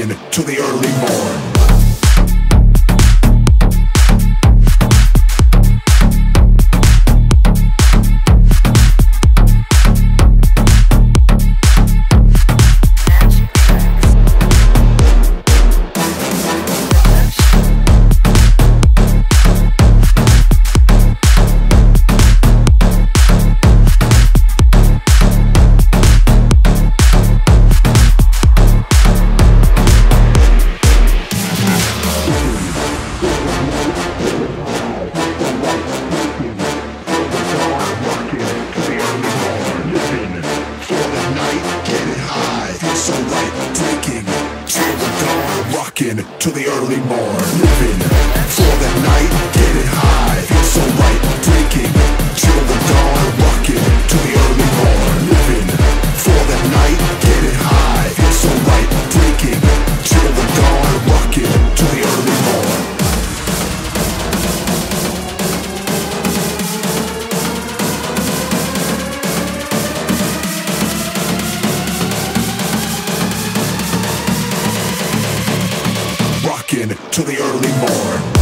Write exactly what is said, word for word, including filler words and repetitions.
rockin' till the early morn. Till the early morn, living for the night, getting high, feel so right, drinking till the dawn, rocking till the early morn, living for the night, getting high, feel so right, drinking till the dawn, rocking till the early morn. Till the early morn.